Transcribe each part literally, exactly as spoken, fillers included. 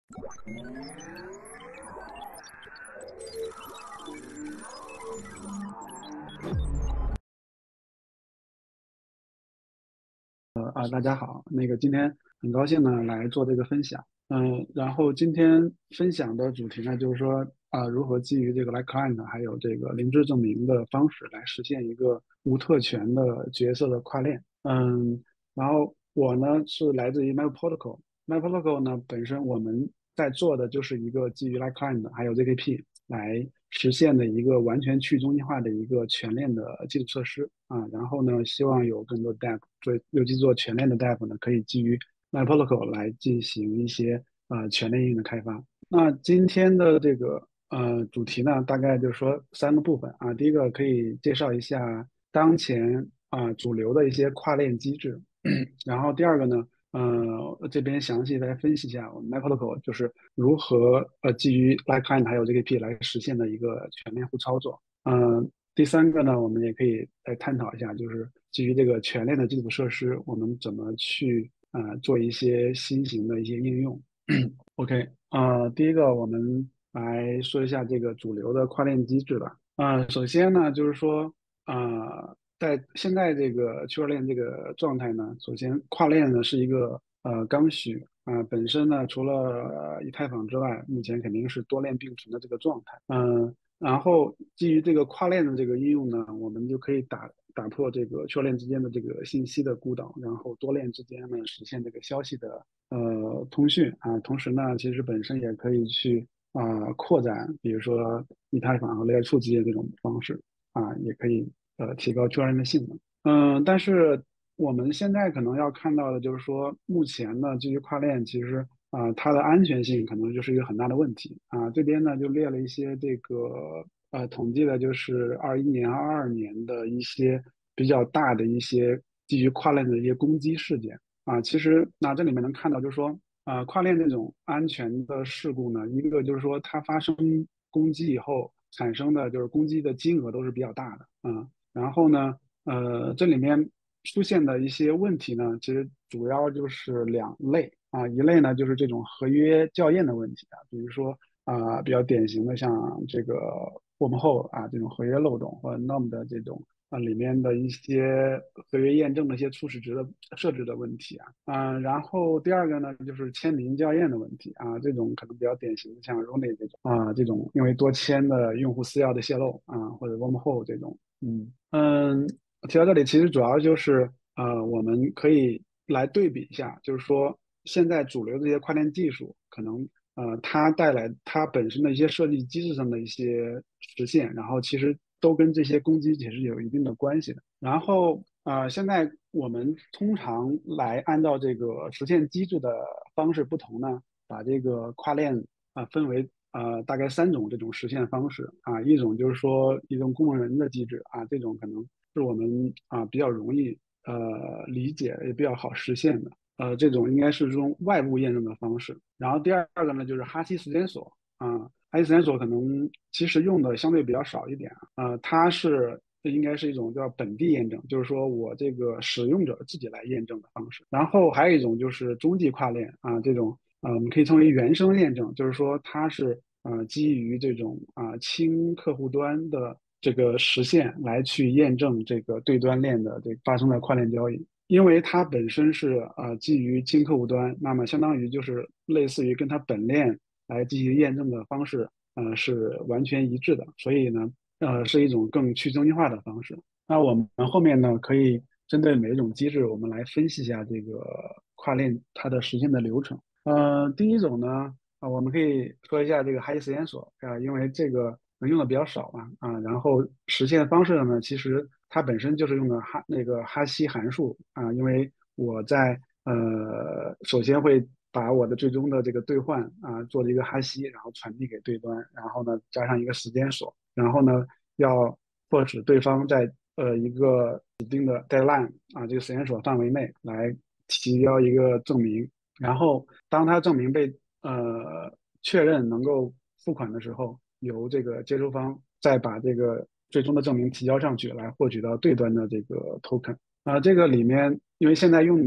呃啊，大家好，那个今天很高兴呢来做这个分享，嗯，然后今天分享的主题呢就是说啊，如何基于这个 like client 还有这个零知证明的方式来实现一个无特权的角色的跨链，嗯，然后我呢是来自于 Map Protocol，Map Protocol 呢本身我们在做的就是一个基于 like client 还有 Z K P 来实现的一个完全去中心化的一个全链的基础设施啊，然后呢，希望有更多的 Dap 做，尤其做全链的 Dap 呢，可以基于 m y Protocol 来进行一些呃全链应用的开发。那今天的这个呃主题呢，大概就是说三个部分啊，第一个可以介绍一下当前啊、主流的一些跨链机制，然后第二个呢。呃，这边详细来分析一下我们 m y Protocol 就是如何呃基于 Like Client 还有 Z K P 来实现的一个全面互操作。嗯、第三个呢，我们也可以来探讨一下，就是基于这个全链的基础设施，我们怎么去呃做一些新型的一些应用。OK，呃，第一个我们来说一下这个主流的跨链机制吧。呃，首先呢，就是说，呃，在现在这个区块链这个状态呢，首先跨链呢是一个呃刚需啊、本身呢除了呃以太坊之外，目前肯定是多链并存的这个状态。嗯、然后基于这个跨链的这个应用呢，我们就可以打打破这个区块链之间的这个信息的孤岛，然后多链之间呢实现这个消息的呃通讯啊。同时呢，其实本身也可以去啊、扩展，比如说以太坊和 Layer 二之间这种方式啊，也可以呃提高区块链的性能。嗯，但是我们现在可能要看到的就是说，目前呢，基于跨链其实啊、它的安全性可能就是一个很大的问题啊。这边呢就列了一些这个呃统计的，就是二一年、二二年的一些比较大的一些基于跨链的一些攻击事件啊。其实那这里面能看到，就是说啊、跨链这种安全的事故呢，一个就是说它发生攻击以后产生的就是攻击的金额都是比较大的啊。然后呢，呃，这里面出现的一些问题呢，其实主要就是两类啊，一类呢就是这种合约校验的问题啊，比如说啊、比较典型的像这个我们后啊这种合约漏洞或者 N O M 的这种啊里面的一些合约验证的一些初始值的设置的问题啊，啊，然后第二个呢就是签名校验的问题啊，这种可能比较典型的像 r o n e 这种啊这种因为多签的用户私钥的泄露啊，或者 wormhole 这种。嗯嗯，提到这里，其实主要就是呃，我们可以来对比一下，就是说现在主流这些跨链技术，可能呃它带来它本身的一些设计机制上的一些实现，然后其实都跟这些攻击其实有一定的关系的。然后呃，现在我们通常来按照这个实现机制的方式不同呢，把这个跨链啊、呃分为呃大概三种这种实现方式啊，一种就是说一种公认的机制啊，这种可能是我们啊比较容易呃理解也比较好实现的，呃这种应该是这种外部验证的方式。然后第二个呢就是哈希时间锁啊，哈希时间锁可能其实用的相对比较少一点啊，呃它是。这应该是一种叫本地验证，就是说我这个使用者自己来验证的方式。然后还有一种就是中继跨链啊，这种呃，我们可以称为原生验证，就是说它是呃基于这种啊、轻客户端的这个实现来去验证这个对端链的这个发生的跨链交易。因为它本身是呃基于轻客户端，那么相当于就是类似于跟它本链来进行验证的方式，呃是完全一致的，所以呢，呃是一种更去中心化的方式。那我们后面呢可以针对每一种机制，我们来分析一下这个跨链它的实现的流程。呃，第一种呢，啊，我们可以说一下这个哈希实验所啊，因为这个能用的比较少嘛，啊，然后实现方式呢，其实它本身就是用的哈那个哈希函数啊，因为我在呃首先会把我的最终的这个兑换啊做了一个哈希，然后传递给对端，然后呢加上一个时间锁，然后呢要迫使对方在呃一个指定的 deadline 啊这个时间锁范围内来提交一个证明。然后当他证明被呃确认能够付款的时候，由这个接收方再把这个最终的证明提交上去，来获取到对端的这个 token。啊、这个里面因为现在用的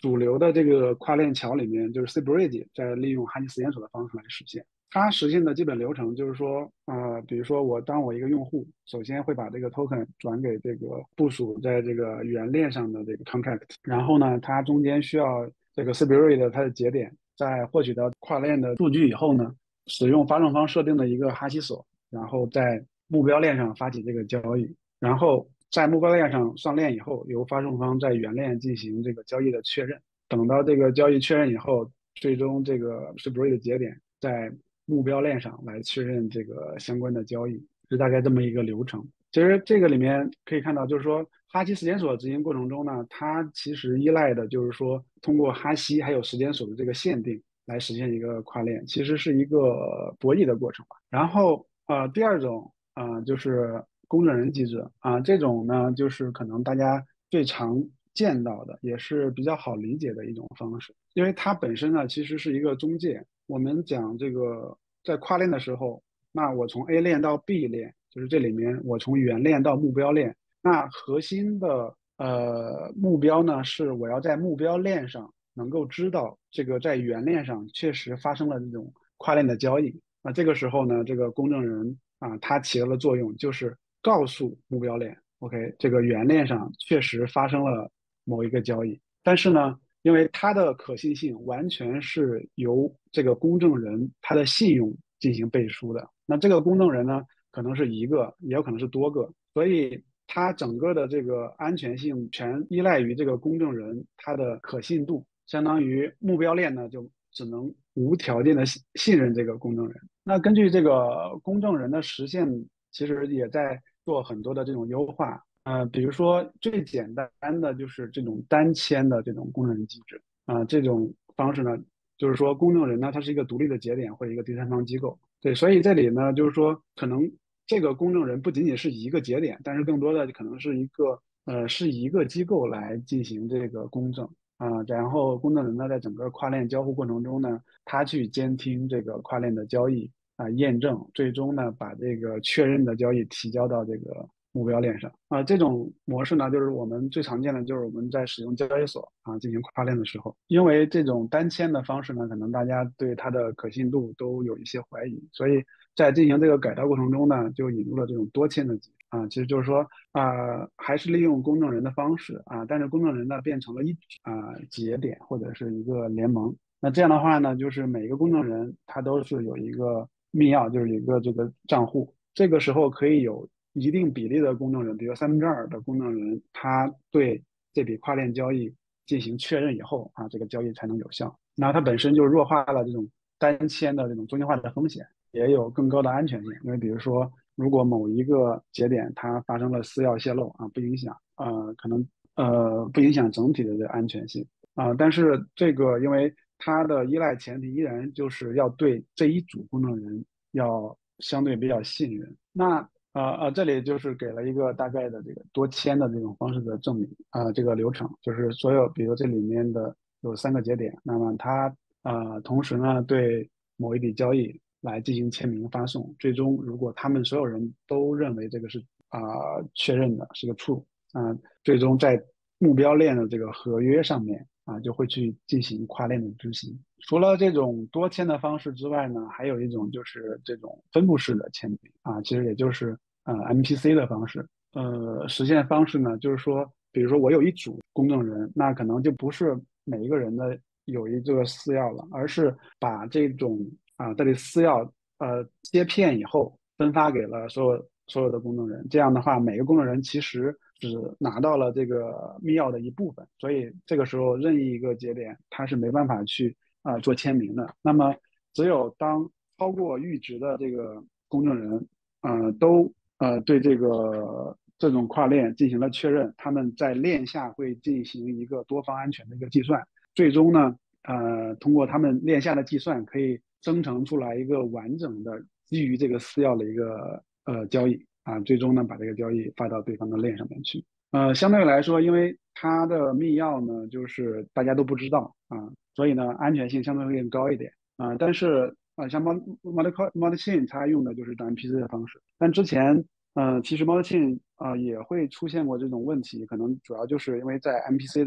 主流的这个跨链桥里面，就是 C-Bridge 在利用哈希实验所的方式来实现。它实现的基本流程就是说，呃，比如说我当我一个用户，首先会把这个 token 转给这个部署在这个原链上的这个 contract，然后呢，它中间需要这个 Spirit 它的节点在获取到跨链的数据以后呢，使用发送方设定的一个哈希锁，然后在目标链上发起这个交易，然后在目标链上上链以后，由发送方在原链进行这个交易的确认。等到这个交易确认以后，最终这个 Spirit 的节点在目标链上来确认这个相关的交易，是大概这么一个流程。其实这个里面可以看到，就是说哈希时间锁执行过程中呢，它其实依赖的就是说通过哈希还有时间锁的这个限定来实现一个跨链，其实是一个博弈的过程吧。然后呃，第二种啊、呃就是公证人机制啊、这种呢就是可能大家最常见到的，也是比较好理解的一种方式，因为它本身呢其实是一个中介。我们讲这个在跨链的时候，那我从 A 链到 B 链，就是这里面我从原链到目标链，那核心的呃目标呢是我要在目标链上能够知道这个在原链上确实发生了这种跨链的交易。那这个时候呢，这个公证人啊，它起到的作用就是告诉目标链，OK，这个原链上确实发生了某一个交易，但是呢，因为它的可信性完全是由这个公证人他的信用进行背书的。那这个公证人呢，可能是一个，也有可能是多个，所以它整个的这个安全性全依赖于这个公证人他的可信度，相当于目标链呢就只能无条件的信信任这个公证人。那根据这个公证人的实现，其实也在做很多的这种优化。呃，比如说最简单的就是这种单签的这种公证人机制啊、呃这种方式呢，就是说公证人呢，它是一个独立的节点或者一个第三方机构，对，所以这里呢，就是说可能这个公证人不仅仅是一个节点，但是更多的可能是一个呃是一个机构来进行这个公证啊、然后公证人呢，在整个跨链交互过程中呢，他去监听这个跨链的交易啊、验证，最终呢把这个确认的交易提交到这个目标链上啊、这种模式呢，就是我们最常见的，就是我们在使用交易所啊进行跨链的时候，因为这种单签的方式呢，可能大家对它的可信度都有一些怀疑，所以在进行这个改造过程中呢，就引入了这种多签的机制啊，其实就是说啊、还是利用公证人的方式啊，但是公证人呢变成了一啊、节点或者是一个联盟。那这样的话呢，就是每个公证人他都是有一个密钥，就是一个这个账户。这个时候可以有一定比例的公证人，比如三分之二的公证人，他对这笔跨链交易进行确认以后啊，这个交易才能有效。那它本身就弱化了这种单签的这种中心化的风险，也有更高的安全性。因为比如说，如果某一个节点它发生了私钥泄露啊，不影响呃可能呃不影响整体的这个安全性。啊，但是这个因为它的依赖前提依然就是要对这一组公证人要相对比较信任。那呃呃，这里就是给了一个大概的这个多签的这种方式的证明啊、呃这个流程就是所有，比如这里面的有三个节点，那么它呃同时呢对某一笔交易来进行签名发送，最终如果他们所有人都认为这个是啊、呃确认的是个 true，啊、呃最终在目标链的这个合约上面啊，就会去进行跨链的执行。除了这种多签的方式之外呢，还有一种就是这种分布式的签名啊，其实也就是呃 M P C 的方式。呃，实现方式呢，就是说，比如说我有一组公证人，那可能就不是每一个人的有一个私钥了，而是把这种啊这里私钥呃切片以后分发给了所有所有的公证人。这样的话，每个公证人其实只拿到了这个密钥的一部分，所以这个时候任意一个节点它是没办法去啊、呃做签名的。那么只有当超过阈值的这个公证人，呃，都呃对这个这种跨链进行了确认，他们在链下会进行一个多方安全的一个计算，最终呢，呃，通过他们链下的计算，可以生成出来一个完整的基于这个私钥的一个呃交易啊，最终呢把这个交易发到对方的链上面去。呃，相对来说，因为它的密钥呢，就是大家都不知道啊，所以呢，安全性相对会更高一点啊。但是啊，像 Mod Mod Mod Chain 它用的就是 M P C 的方式，但之前呃，其实 Mod Chain 啊、呃也会出现过这种问题，可能主要就是因为在 M P C 的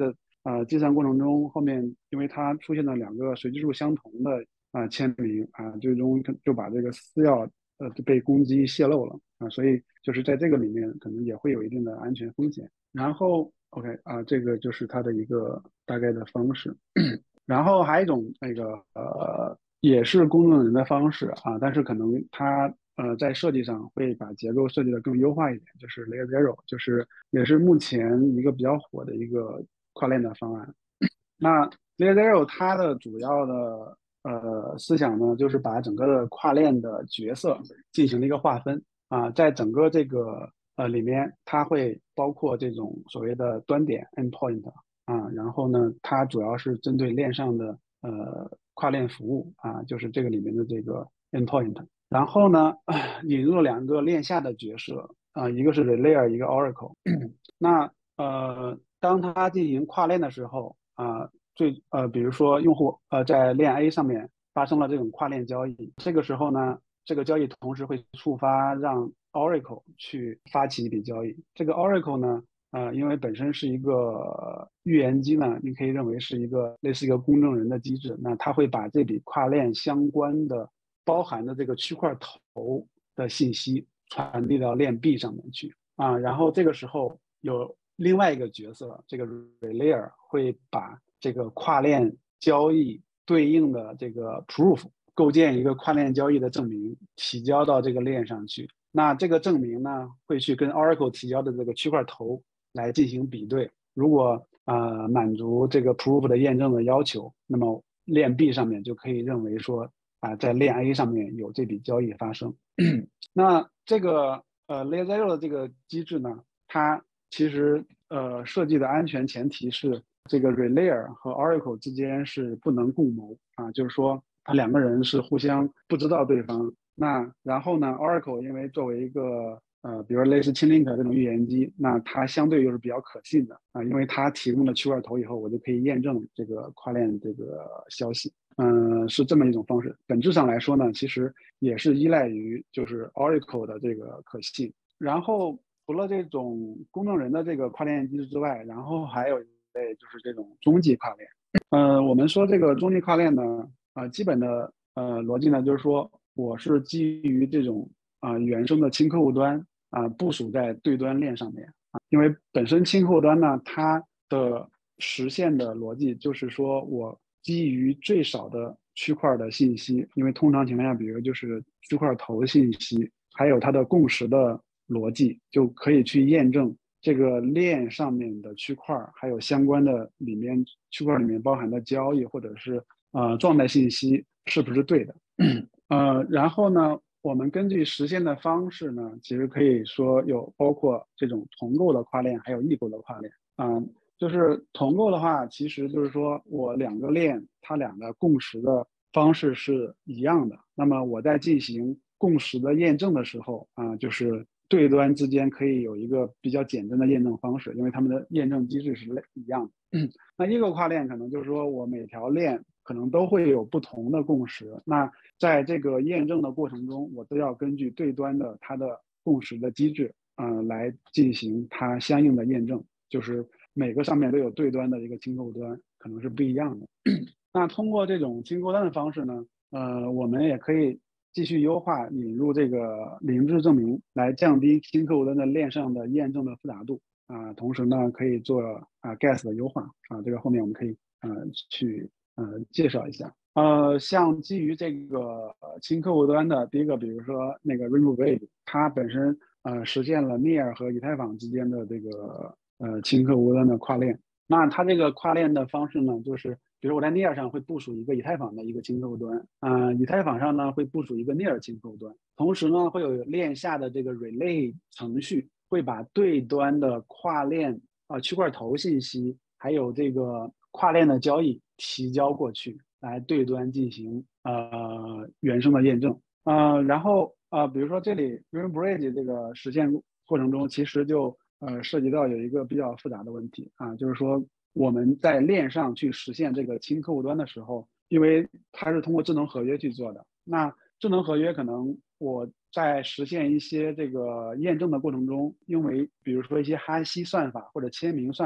呃计算过程中后面因为它出现了两个随机数相同的啊、呃签名啊、最终就把这个私钥呃被攻击泄露了啊、所以就是在这个里面可能也会有一定的安全风险。然后 OK 啊、这个就是它的一个大概的方式。然后还有一种那个呃，也是公证人的方式啊，但是可能它呃在设计上会把结构设计的更优化一点，就是 Layer Zero，就是也是目前一个比较火的一个跨链的方案。那 Layer Zero 它的主要的呃思想呢，就是把整个的跨链的角色进行了一个划分啊，在整个这个呃里面，它会包括这种所谓的端点 endpoint 啊，然后呢，它主要是针对链上的呃跨链服务啊，就是这个里面的这个 endpoint。然后呢，引入了两个链下的角色啊，一个是 Relayer，一个 Oracle。那呃，当它进行跨链的时候啊，最呃，比如说用户呃在链 A 上面发生了这种跨链交易，这个时候呢，这个交易同时会触发让 Oracle 去发起一笔交易。这个 Oracle 呢，呃，因为本身是一个预言机呢，你可以认为是一个类似一个公证人的机制，那它会把这笔跨链相关的包含的这个区块头的信息传递到链 B 上面去啊，然后这个时候有另外一个角色，这个 Relayer 会把这个跨链交易对应的这个 proof 构建一个跨链交易的证明，提交到这个链上去。那这个证明呢，会去跟 Oracle 提交的这个区块头来进行比对。如果呃满足这个 proof 的验证的要求，那么链 B 上面就可以认为说啊、在链 A 上面有这笔交易发生。那这个呃 Layer Zero 的这个机制呢，它其实呃设计的安全前提是这个 Relayer 和 Oracle 之间是不能共谋啊，就是说他两个人是互相不知道对方。那然后呢，Oracle 因为作为一个呃，比如类似 Chainlink 这种预言机，那它相对又是比较可信的啊，因为它提供了区块头以后，我就可以验证这个跨链这个消息。嗯、呃，是这么一种方式。本质上来说呢，其实也是依赖于就是 Oracle 的这个可信。然后除了这种公证人的这个跨链机制之外，然后还有一类就是这种中继跨链。呃，我们说这个中继跨链呢，啊、呃，基本的呃逻辑呢，就是说我是基于这种啊、呃、原生的轻客户端啊、呃、部署在对端链上面啊，因为本身轻客户端呢，它的实现的逻辑就是说我基于最少的区块的信息，因为通常情况下，比如就是区块头信息，还有它的共识的逻辑，就可以去验证这个链上面的区块，还有相关的里面区块里面包含的交易或者是呃状态信息是不是对的。呃，然后呢，我们根据实现的方式呢，其实可以说有包括这种同构的跨链，还有异构的跨链。嗯、呃，就是同构的话，其实就是说我两个链它俩的共识的方式是一样的。那么我在进行共识的验证的时候啊、呃，就是对端之间可以有一个比较简单的验证方式，因为它们的验证机制是类一样的。那异构跨链可能就是说我每条链可能都会有不同的共识，那在这个验证的过程中，我都要根据对端的它的共识的机制，呃，来进行它相应的验证，就是每个上面都有对端的一个清构端，可能是不一样的。那通过这种清构端的方式呢，呃，我们也可以继续优化，引入这个零知证明，来降低清客户端的链上的验证的复杂度。啊、呃同时呢，可以做啊、Gas 的优化啊、呃这个后面我们可以呃去呃介绍一下。呃，像基于这个呃轻客户端的第一个，比如说那个 Rainbow Wave，它本身呃实现了 Near 和以太坊之间的这个呃轻客户端的跨链。那它这个跨链的方式呢，就是比如我在 Near 上会部署一个以太坊的一个轻客户端，啊、呃，以太坊上呢会部署一个 Near 轻客户端，同时呢会有链下的这个 Relay 程序。会把对端的跨链啊、呃、区块头信息，还有这个跨链的交易提交过去，来对端进行呃原生的验证。呃，然后呃，比如说这里 Rain Bridge 这个实现过程中，其实就呃涉及到有一个比较复杂的问题啊，就是说我们在链上去实现这个轻客户端的时候，因为它是通过智能合约去做的，那智能合约可能我在实现一些这个验证的过程中，因为比如说一些哈希算法或者签名算法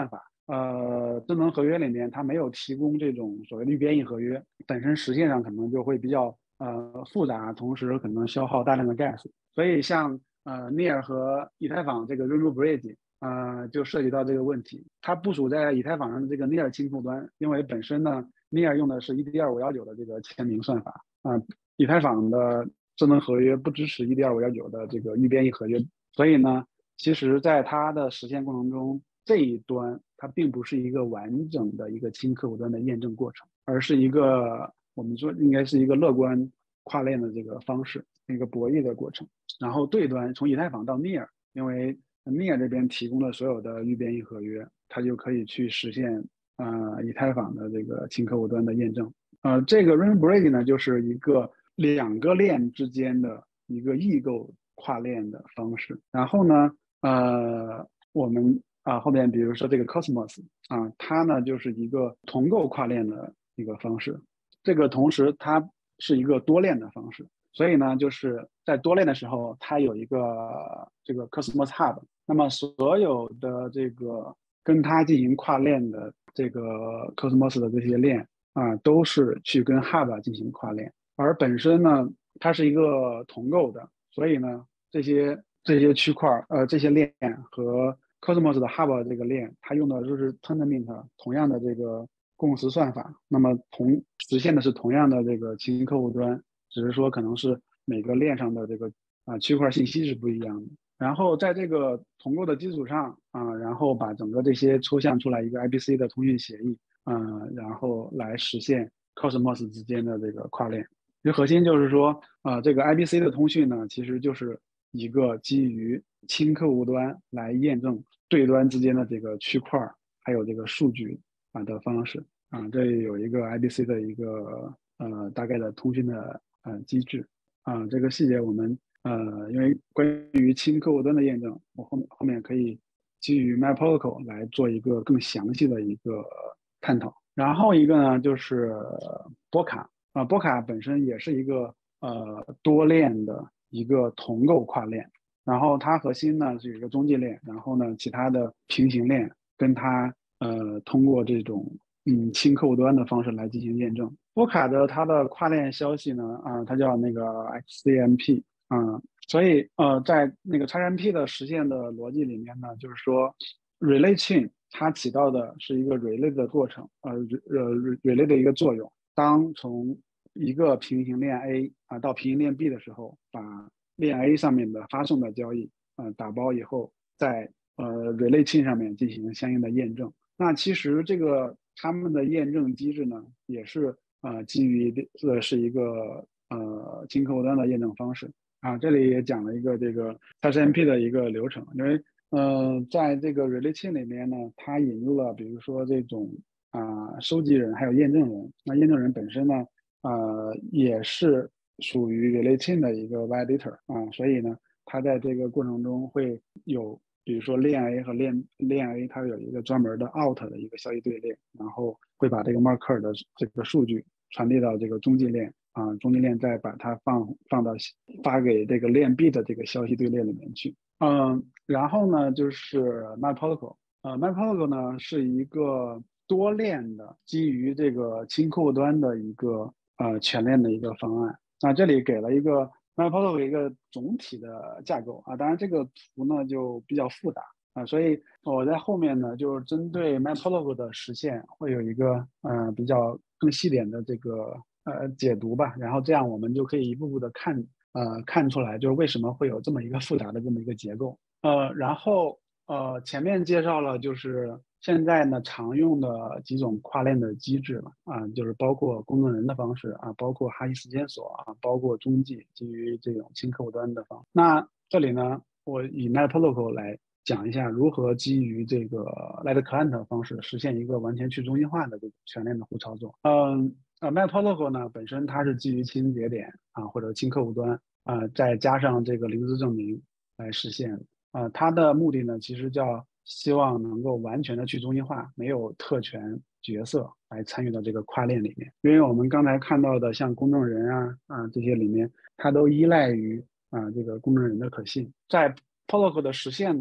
呃智能合约里面它没有提供这种所谓的预编译合约，本身实现上可能就会比较呃复杂，同时可能消耗大量的 gas。所以像呃 Near 和以太坊这个 Rainbow Bridge，呃就涉及到这个问题。它部署在以太坊上的这个 Near 清库端，因为本身呢 Near 用的是 E D 二五一九的这个签名算法啊、呃，以太坊的智能合约不支持 E D 二五一九的这个预编译合约，所以呢，其实在它的实现过程中，这一端它并不是一个完整的一个轻客户端的验证过程，而是一个我们说应该是一个乐观跨链的这个方式，一个博弈的过程。然后对端从以太坊到 Near，因为 Near 这边提供了所有的预编译合约，它就可以去实现呃以太坊的这个轻客户端的验证。呃，这个 Rainbow Bridge 呢，就是一个两个链之间的一个异构跨链的方式。然后呢，呃，我们啊后面比如说这个 Cosmos 啊，它呢就是一个同构跨链的一个方式。这个同时它是一个多链的方式，所以呢就是在多链的时候，它有一个这个 Cosmos Hub，那么所有的这个跟它进行跨链的这个 Cosmos 的这些链啊，都是去跟 Hub 进行跨链，而本身呢它是一个同构的，所以呢这些这些区块呃这些链和 Cosmos 的 Hub 这个链，它用的就是 Tendermint 同样的这个共识算法，那么同实现的是同样的这个轻客户端，只是说可能是每个链上的这个啊区块信息是不一样的。然后在这个同构的基础上啊，然后把整个这些抽象出来一个 I B C 的通讯协议，嗯，然后来实现 Cosmos 之间的这个跨链。其实核心就是说，啊，这个 I B C 的通讯呢，其实就是一个基于轻客户端来验证对端之间的这个区块还有这个数据啊的方式啊，这有一个 I B C 的一个呃大概的通讯的呃机制啊，这个细节我们呃因为关于轻客户端的验证，我后面后面可以基于 MyProtocol 来做一个更详细的一个探讨。然后一个呢就是波卡啊，波卡本身也是一个呃多链的一个同构跨链，然后它核心呢是有一个中继链，然后呢其他的平行链跟它呃通过这种嗯轻客户端的方式来进行验证。波卡的它的跨链消息呢啊、呃它叫那个 X C M P 啊、呃，所以呃在那个 X M P 的实现的逻辑里面呢，就是说 relay chain 它起到的是一个 relay 的过程，呃呃 relay 的一个作用。当从一个平行链 A 啊到平行链 B 的时候，把链 A 上面的发送的交易，呃打包以后，在呃 relay chain 上面进行相应的验证。那其实这个他们的验证机制呢，也是呃基于这是一个呃轻客户端的验证方式啊。这里也讲了一个这个 X M P 的一个流程，因为呃在这个 relay chain 里面呢，它引入了比如说这种啊、收集人还有验证人。那验证人本身呢，呃也是属于 relay chain 的一个 validator 啊，所以呢，它在这个过程中会有，比如说链 A 和链链 A，它有一个专门的 out 的一个消息对链，然后会把这个 marker 的这个数据传递到这个中继链啊，中继链再把它放放到发给这个链 B 的这个消息对链里面去。嗯，然后呢就是 MyProtocol，呃，MyProtocol 呢是一个多链的基于这个轻客户端的一个呃全链的一个方案。那这里给了一个 MyProtocol 一个总体的架构啊，当然这个图呢就比较复杂啊，所以我在后面呢就是针对 MyProtocol 的实现会有一个呃比较更细点的这个呃解读吧，然后这样我们就可以一步步的看呃看出来就是为什么会有这么一个复杂的这么一个结构。呃，然后呃前面介绍了就是现在呢常用的几种跨链的机制了啊，就是包括工作人的方式啊，包括哈希时间锁啊，包括中继基于这种轻客户端的方式。那这里呢，我以 MyProtocol 来讲一下如何基于这个 Light Client 方式实现一个完全去中心化的这种全链的互操作。嗯，呃，MyProtocol 呢本身它是基于轻节点啊或者轻客户端啊，再加上这个零知证明来实现的。啊、呃，它的目的呢，其实叫希望能够完全的去中心化，没有特权角色来参与到这个跨链里面。因为我们刚才看到的像公证人啊啊这些里面，它都依赖于啊这个公证人的可信。在 protocol 的实现呢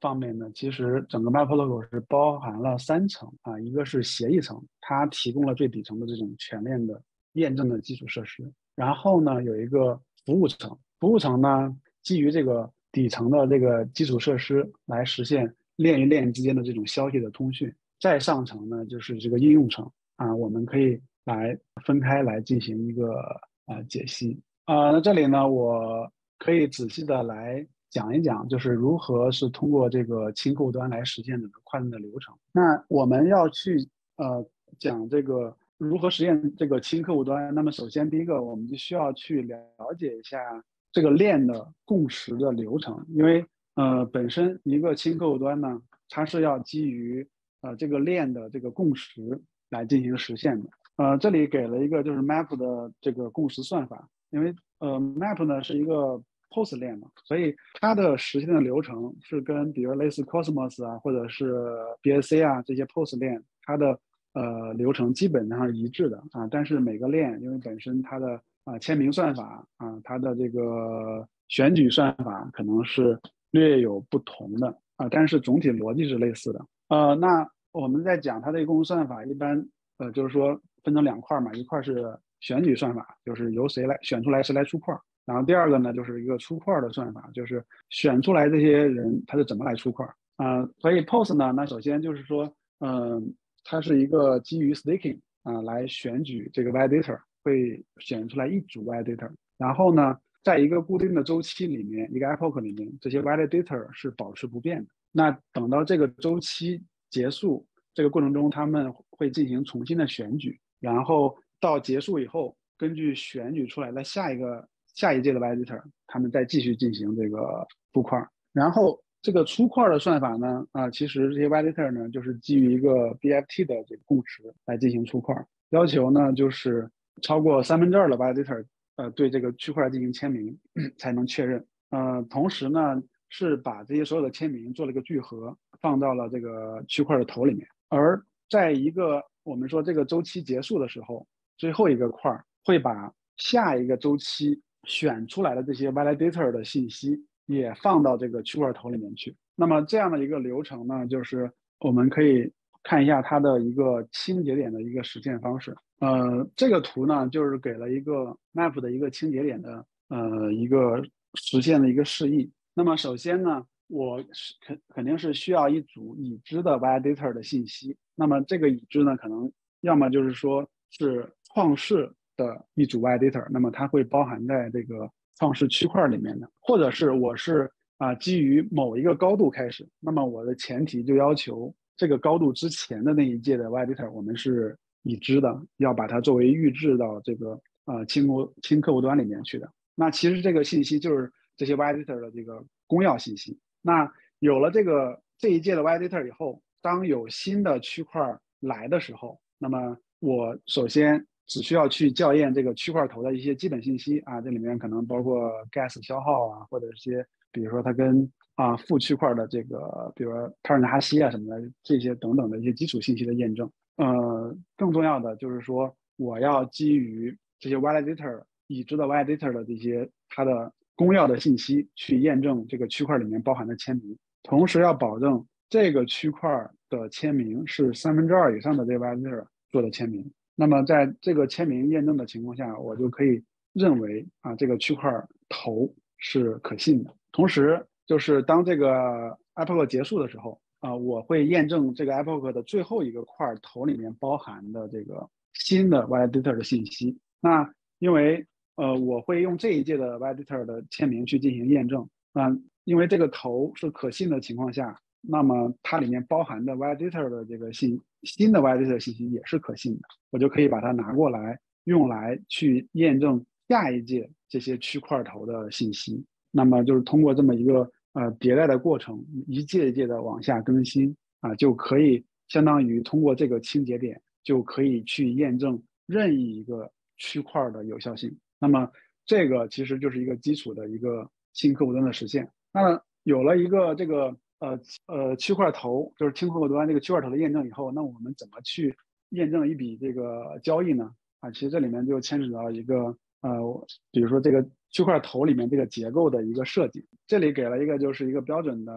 方面呢，其实整个 MapReduce 是包含了三层啊，一个是协议层，它提供了最底层的这种全链的验证的基础设施。然后呢，有一个服务层，服务层呢基于这个底层的这个基础设施来实现链与链之间的这种消息的通讯。再上层呢就是这个应用层啊，我们可以来分开来进行一个呃解析。啊、呃，那这里呢，我可以仔细的来讲一讲，就是如何是通过这个轻客户端来实现整个跨境的流程。那我们要去呃讲这个如何实现这个轻客户端，那么首先第一个，我们就需要去了解一下这个链的共识的流程，因为呃本身一个轻客户端呢，它是要基于呃这个链的这个共识来进行实现的。呃，这里给了一个就是 Map 的这个共识算法，因为呃 Map 呢是一个 P O S 链嘛，所以它的实现的流程是跟比如类似 Cosmos 啊，或者是 B S C 啊这些 P O S 链，它的呃流程基本上是一致的啊。但是每个链因为本身它的啊、呃、签名算法啊，它的这个选举算法可能是略有不同的啊，但是总体逻辑是类似的。呃，那我们在讲它的共识算法，一般呃就是说分成两块嘛，一块是选举算法，就是由谁来选出来谁来出块。然后第二个呢，就是一个出块的算法，就是选出来这些人他是怎么来出块啊、呃？所以 P O S 呢，那首先就是说，嗯、呃，它是一个基于 staking 啊、呃、来选举这个 validator， 会选出来一组 validator， 然后呢，在一个固定的周期里面，一个 epoch 里面，这些 validator 是保持不变的。那等到这个周期结束，这个过程中他们会进行重新的选举，然后到结束以后，根据选举出来的下一个下一届的 validator， 他们再继续进行这个出块。然后这个出块的算法呢，啊、呃，其实这些 validator 呢，就是基于一个 B F T 的这个共识来进行出块，要求呢就是超过三分之二的 validator， 呃，对这个区块进行签名才能确认。呃，同时呢是把这些所有的签名做了一个聚合，放到了这个区块的头里面。而在一个我们说这个周期结束的时候，最后一个块会把下一个周期选出来的这些 validator 的信息也放到这个区块头里面去。那么这样的一个流程呢，就是我们可以看一下它的一个清节点的一个实现方式。呃，这个图呢，就是给了一个 map 的一个清节点的呃一个实现的一个示意。那么首先呢，我肯肯定是需要一组已知的 validator 的信息。那么这个已知呢，可能要么就是说是创世的一组 validator， 那么它会包含在这个创世区块里面的，或者是我是啊、呃、基于某一个高度开始，那么我的前提就要求这个高度之前的那一届的 validator 我们是已知的，要把它作为预置到这个呃轻客轻客户端里面去的。那其实这个信息就是这些 validator 的这个公钥信息。那有了这个这一届的 validator 以后，当有新的区块来的时候，那么我首先只需要去校验这个区块头的一些基本信息啊，这里面可能包括 gas 消耗啊，或者一些比如说它跟啊副区块的这个，比如说帕尔纳哈希啊什么的这些等等的一些基础信息的验证。呃，更重要的就是说，我要基于这些 validator 已知的 validator 的这些它的公钥的信息去验证这个区块里面包含的签名，同时要保证这个区块的签名是三分之二以上的这个 validator 做的签名。那么在这个签名验证的情况下，我就可以认为啊这个区块头是可信的。同时，就是当这个 epoch 结束的时候，啊、呃，我会验证这个 epoch 的最后一个块头里面包含的这个新的 validator 的信息。那因为呃我会用这一届的 validator 的签名去进行验证，那、呃、因为这个头是可信的情况下，那么它里面包含的 validator 的这个信新的 validator 信息也是可信的，我就可以把它拿过来用来去验证下一届这些区块头的信息。那么就是通过这么一个呃迭代的过程，一届一届的往下更新啊、呃，就可以相当于通过这个清节点就可以去验证任意一个区块的有效性。那么这个其实就是一个基础的一个轻客户端的实现。那么有了一个这个呃呃区块头，就是轻客户端这个区块头的验证以后，那我们怎么去验证一笔这个交易呢？啊，其实这里面就牵扯到一个呃，比如说这个区块头里面这个结构的一个设计。这里给了一个就是一个标准的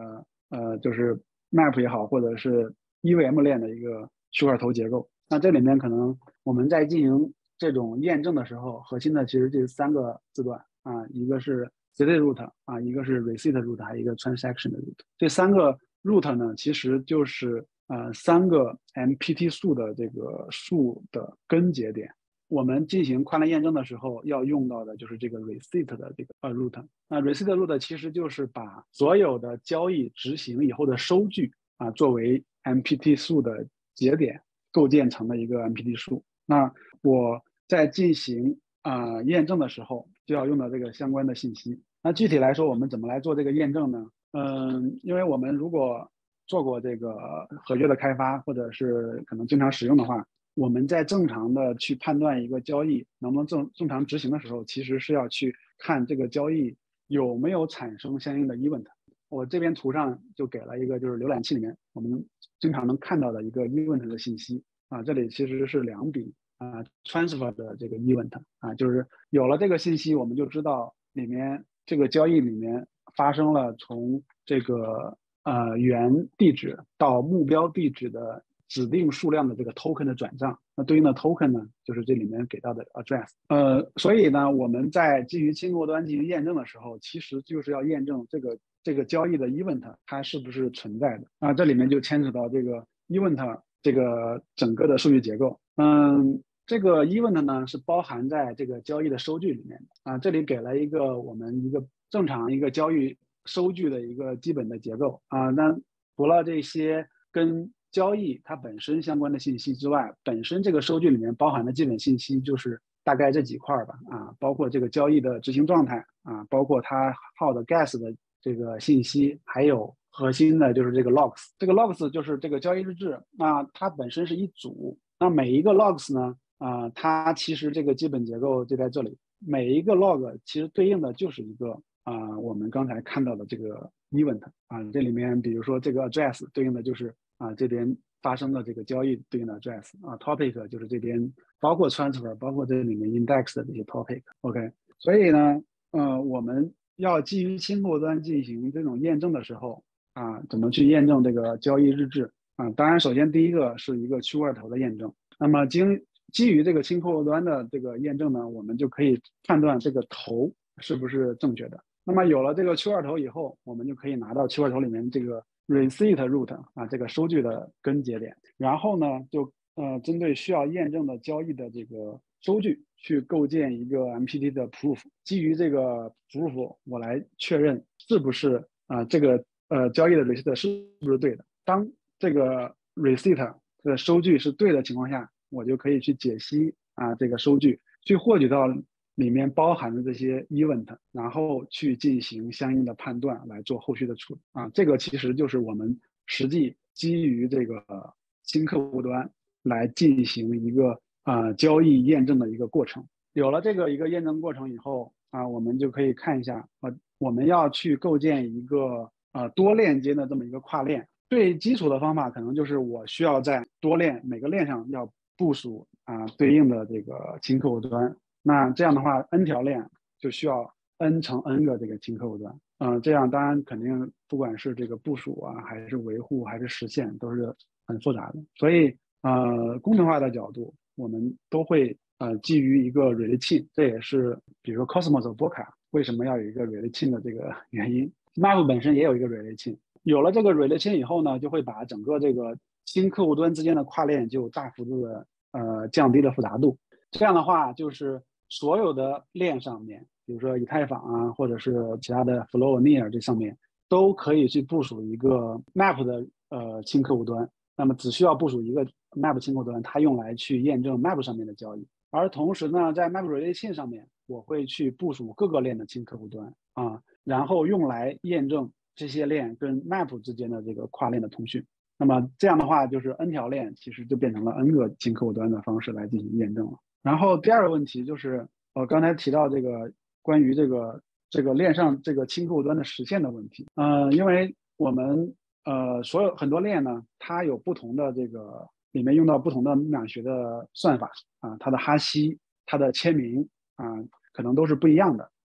呃就是 map 也好，或者是 E V M 链的一个区块头结构。那这里面可能我们在进行这种验证的时候，核心的其实这三个字段啊，一个是 city root 啊，一个是 receipt root，还有一个 transaction 的 root。这三个 root 呢，其实就是呃三个 M P T 数的这个数的根节点。我们进行跨链验证的时候要用到的就是这个 receipt 的这个呃 root。那 receipt root 其实就是把所有的交易执行以后的收据啊作为 M P T 数的节点构建成的一个 M P T 数。那我在进行啊、呃、验证的时候就要用到这个相关的信息。那具体来说，我们怎么来做这个验证呢？嗯，因为我们如果做过这个合约的开发，或者是可能经常使用的话，我们在正常的去判断一个交易能不能正正常执行的时候，其实是要去看这个交易有没有产生相应的 event。我这边图上就给了一个，就是浏览器里面我们经常能看到的一个 event 的信息啊，这里其实是两笔啊 transfer 的这个 event 啊，就是有了这个信息，我们就知道里面这个交易里面发生了从这个呃原地址到目标地址的指定数量的这个 token 的转账，那对应的 token 呢，就是这里面给到的 address。呃，所以呢，我们在基于清客户端进行验证的时候，其实就是要验证这个这个交易的 event 它是不是存在的啊。这里面就牵扯到这个 event 这个整个的数据结构。嗯，这个 event 呢是包含在这个交易的收据里面的啊。这里给了一个我们一个正常一个交易收据的一个基本的结构啊。那除了这些跟交易它本身相关的信息之外，本身这个收据里面包含的基本信息就是大概这几块吧啊，包括这个交易的执行状态啊，包括它号的 gas 的这个信息，还有核心的就是这个 logs。这个 logs 就是这个交易日志，那它本身是一组，那每一个 logs 呢啊，它其实这个基本结构就在这里，每一个 log 其实对应的就是一个啊，我们刚才看到的这个 event 啊，这里面比如说这个 address 对应的就是啊这边发生的这个交易对应的 address 啊 topic 就是这边包括 transfer 包括这里面 index 的这些 topic。OK， 所以呢，呃，我们要基于清客户端进行这种验证的时候啊，怎么去验证这个交易日志啊？当然，首先第一个是一个区块头的验证。那么经基于这个清客户端的这个验证呢，我们就可以判断这个头是不是正确的。那么有了这个区块头以后，我们就可以拿到区块头里面这个 receipt root 啊，这个收据的根节点，然后呢，就呃针对需要验证的交易的这个收据去构建一个 M P T 的 proof， 基于这个 proof 我来确认是不是啊、呃、这个呃交易的 receipt 是不是对的。当这个 receipt 的收据是对的情况下，我就可以去解析啊这个收据，去获取到里面包含的这些 event， 然后去进行相应的判断，来做后续的处理啊。这个其实就是我们实际基于这个新客户端来进行一个啊、呃、交易验证的一个过程。有了这个一个验证过程以后啊，我们就可以看一下啊，我们要去构建一个呃多链间的这么一个跨链。最基础的方法可能就是我需要在多链每个链上要部署啊对应的这个清客户端。那这样的话 ，n 条链就需要 n 乘 n 个这个清客户端。嗯、呃，这样当然肯定不管是这个部署啊，还是维护，还是实现，都是很复杂的。所以呃，工程化的角度，我们都会呃基于一个 relay chain， 这也是比如说 Cosmos 和 Boca 为什么要有一个 relay chain 的这个原因。Map 本身也有一个 relay chain。有了这个 relay chain 以后呢，就会把整个这个新客户端之间的跨链就大幅度的呃降低了复杂度。这样的话，就是所有的链上面，比如说以太坊啊，或者是其他的 Flow、Near 这上面，都可以去部署一个 Map 的呃轻客户端。那么只需要部署一个 Map 轻客户端，它用来去验证 Map 上面的交易。而同时呢，在 Map relay chain 上面，我会去部署各个链的轻客户端啊，然后用来验证这些链跟 Map 之间的这个跨链的通讯。那么这样的话，就是 n 条链其实就变成了 n 个轻客户端的方式来进行验证了。然后第二个问题就是我刚才提到这个关于这个这个链上这个轻客户端的实现的问题。嗯、呃，因为我们呃所有很多链呢，它有不同的这个里面用到不同的密码学的算法啊，它的哈希、它的签名啊，可能都是不一样的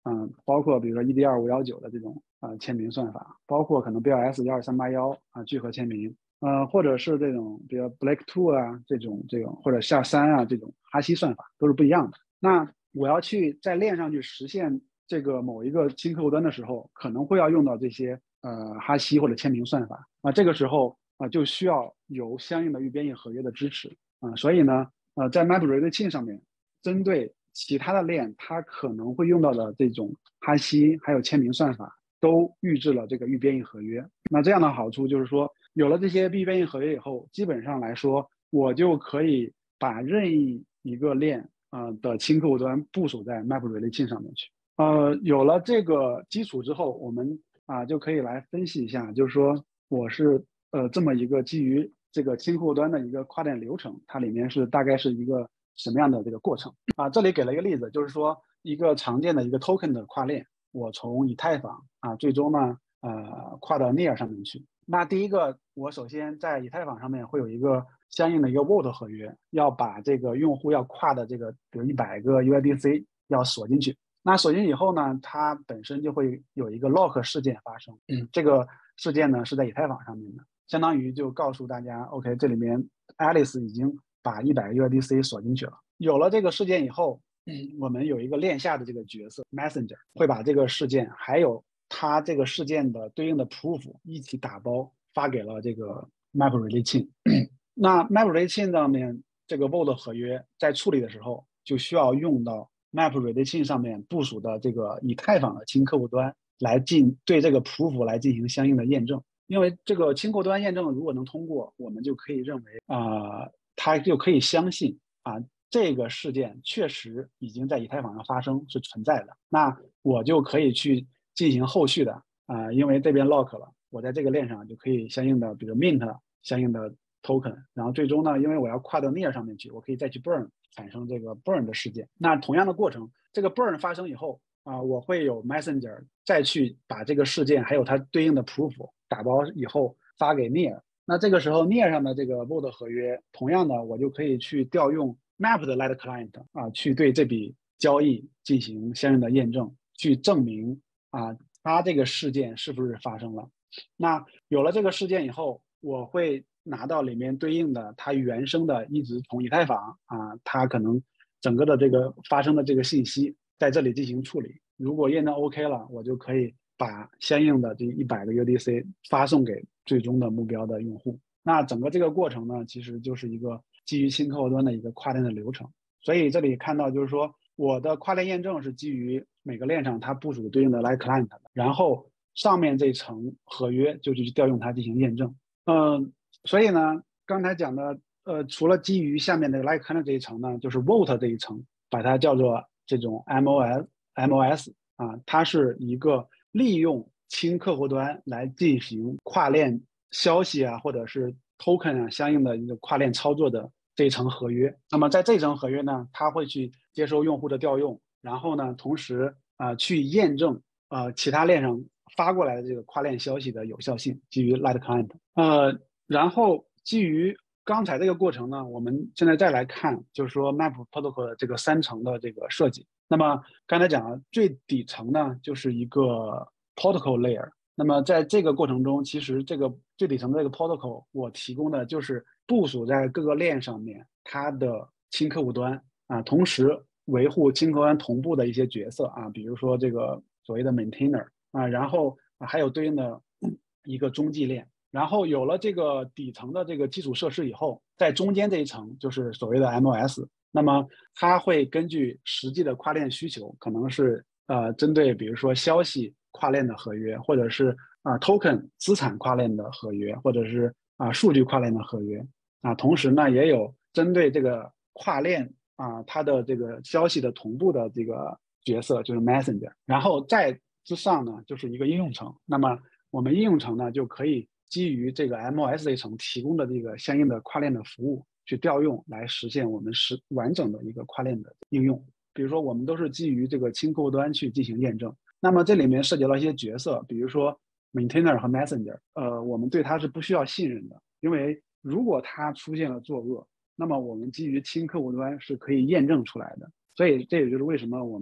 嗯、呃，包括比如说 E D R 五一九的这种呃签名算法，包括可能 B L S 一二三八一啊聚合签名，呃，或者是这种比如 Blake two 啊这种这种或者下三啊这种哈希算法都是不一样的。那我要去在链上去实现这个某一个新客户端的时候，可能会要用到这些呃哈希或者签名算法啊，这个时候啊就需要有相应的预编译合约的支持啊，所以呢，呃，在 MapReduce Chain 上面，针对其他的链它可能会用到的这种哈希还有签名算法，都预置了这个预编译合约。那这样的好处就是说，有了这些预编译合约以后，基本上来说，我就可以把任意一个链呃的轻客户端部署在 MapReduce Chain 上面去。呃，有了这个基础之后，我们啊就可以来分析一下，就是说我是呃这么一个基于这个轻客户端的一个跨链流程，它里面是大概是一个什么样的这个过程啊？这里给了一个例子，就是说一个常见的一个 token 的跨链，我从以太坊啊最终呢呃跨到 Near 上面去。那第一个，我首先在以太坊上面会有一个相应的一个 Vault 合约，要把这个用户要跨的这个比如一百个 U I D C 要锁进去。那锁进以后呢，它本身就会有一个 lock 事件发生。嗯，这个事件呢是在以太坊上面的，相当于就告诉大家 ，OK， 这里面 Alice 已经把一百个 U I D C 锁进去了。有了这个事件以后，嗯，我们有一个链下的这个角色 Messenger 会把这个事件还有它这个事件的对应的 proof 一起打包发给了这个 MapReduce Chain。那 MapReduce Chain 上面这个 Vault 合约在处理的时候，就需要用到 MapReduce Chain 上面部署的这个以太坊的轻客户端来进对这个 proof 来进行相应的验证。因为这个轻客户端验证如果能通过，我们就可以认为啊、呃，它就可以相信啊。这个事件确实已经在以太坊上发生，是存在的。那我就可以去进行后续的啊、呃，因为这边 lock 了，我在这个链上就可以相应的，比如 mint 相应的 token， 然后最终呢，因为我要跨到 near 上面去，我可以再去 burn 产生这个 burn 的事件。那同样的过程，这个 burn 发生以后啊、呃，我会有 messenger 再去把这个事件还有它对应的 proof 打包以后发给 near。那这个时候 near 上的这个 Vault 合约，同样的我就可以去调用 Map 的 Light Client 啊，去对这笔交易进行相应的验证，去证明啊，它这个事件是不是发生了。那有了这个事件以后，我会拿到里面对应的它原生的一直从以太坊啊，它可能整个的这个发生的这个信息在这里进行处理。如果验证 OK 了，我就可以把相应的这一百个 U D C 发送给最终的目标的用户。那整个这个过程呢，其实就是一个基于新客户端的一个跨链的流程。所以这里看到就是说，我的跨链验证是基于每个链上它部署对应的 Light Client 的，然后上面这层合约就去调用它进行验证。嗯，所以呢，刚才讲的，呃，除了基于下面的 Light Client 这一层呢，就是 Vault 这一层，把它叫做这种 M O S M O S 啊，它是一个利用轻客户端来进行跨链消息啊，或者是 token 啊相应的一个跨链操作的这一层合约。那么在这层合约呢，它会去接收用户的调用，然后呢，同时啊、呃、去验证呃其他链上发过来的这个跨链消息的有效性，基于 Light Client。呃，然后基于刚才这个过程呢，我们现在再来看，就是说 Map Protocol 的这个三层的这个设计。那么刚才讲了，最底层呢就是一个 Protocol Layer。那么在这个过程中，其实这个最底层的这个 Protocol 我提供的就是部署在各个链上面它的轻客户端啊，同时维护轻客户端同步的一些角色啊，比如说这个所谓的 Maintainer 啊，然后还有对应的一个中继链。然后有了这个底层的这个基础设施以后，在中间这一层就是所谓的 M O S。那么它会根据实际的跨链需求，可能是呃针对比如说消息跨链的合约，或者是啊、呃、token 资产跨链的合约，或者是啊、呃、数据跨链的合约啊。同时呢，也有针对这个跨链啊它的这个消息的同步的这个角色，就是 messenger。然后在之上呢，就是一个应用层。那么我们应用层呢，就可以基于这个 M O S 这一层提供的这个相应的跨链的服务去调用，来实现我们实完整的一个跨链的应用。比如说，我们都是基于这个轻客户端去进行验证。那么这里面涉及到一些角色，比如说 maintainer 和 messenger，呃，我们对它是不需要信任的，因为如果它出现了作恶，那么我们基于轻客户端是可以验证出来的。所以这也就是为什么我们